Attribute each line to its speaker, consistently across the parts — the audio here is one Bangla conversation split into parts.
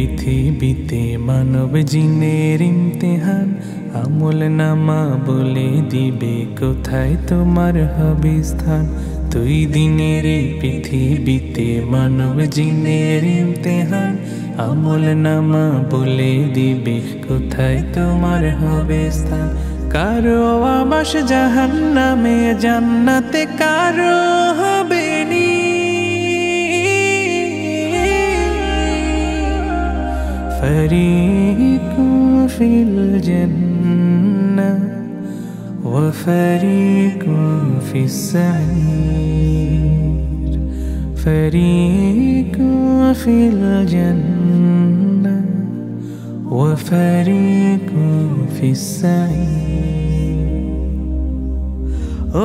Speaker 1: পৃথিবীতে মানব জিনের ইমতিহান আমল নামা বলে দিবে কোথায় তোমার হবে স্থান। দুই দিনের পৃথিবীতে মানব জিনের ইমতিহান আমল নামা বলে দিবে কোথায় তোমার হবে স্থান। কারো আবাস জাহান্নামে জান্নাতে কারো হবে নি। ফরিকুন ফিল জান্নাহ ওয়া ফরিকুন ফিস সাঈর। ফরিকুন ফিল জান্নাহ ওয়া ফরিকুন ফিস সাঈর। ও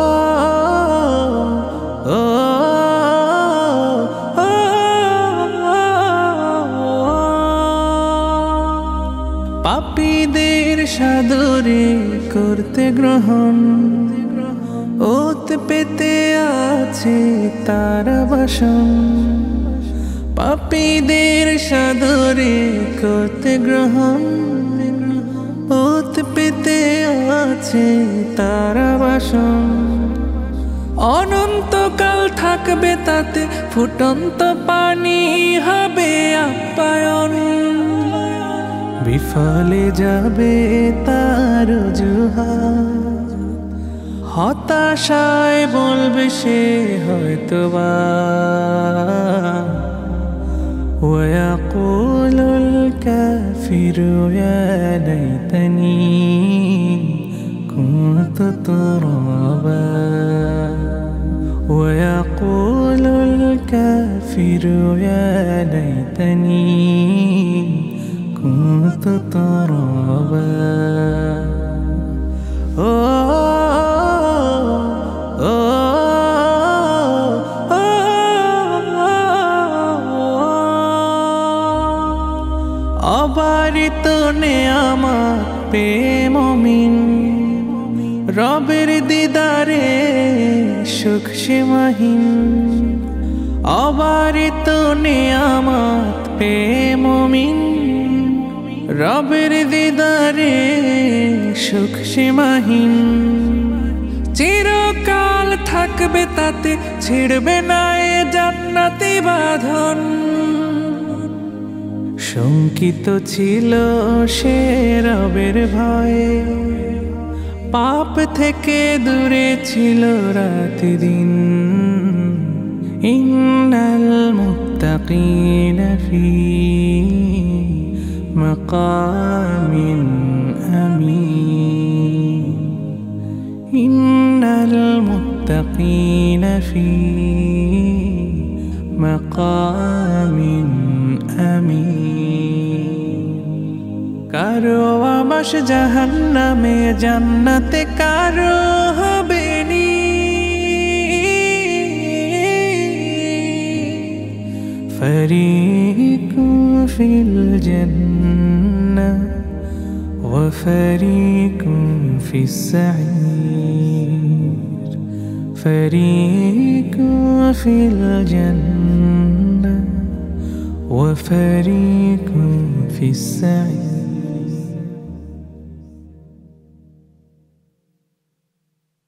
Speaker 1: পাপীদের সাদরে করতে গ্রহণ ওত পেতে আছে তারা বাসন। পাপীদের সাদরে করতে গ্রহণ ওত পেতে আছে তারা বাসন। অনন্তকাল থাকবে তাতে ফুটন্ত পানি হবে আপ্যায়ন। বিফলে যাবে তার অজুহাত, হতাশায় বলবে সে হয়তোবা। ويقول الكافر يا ليتني كنت ترابا. ويقول الكافر يا ليتني كنت ترابا. অবারিত নেয়ামত পেয়ে মুমিন রবের দিদারে সুখ সীমাহীন। অবারিত নেয়ামত পেয়ে মুমিন রবের দিদারে সুখ সীমাহীন। চিরকাল থাকবে তাতে ছিড়বে না এ জান্নাতি বাঁধন। শঙ্কিত ছিল সে রবের ভয়ে, পাপ থেকে দূরে ছিল রাত দিন। ইন্নাল মুত্তাকিনা ফি মাকামিন আমিন। ইন্নাল মুত্তাকিনা ফি মাকামিন আমিন। কারো আবাস জাহান্নামে জান্নাতে কারো হবে নি। ফরিকুন ফিল জান্নাহ ওয়া ফরিকুন ফিস সাঈর। ফরিকুন ফিল জান্নাহ وفريق في السعير.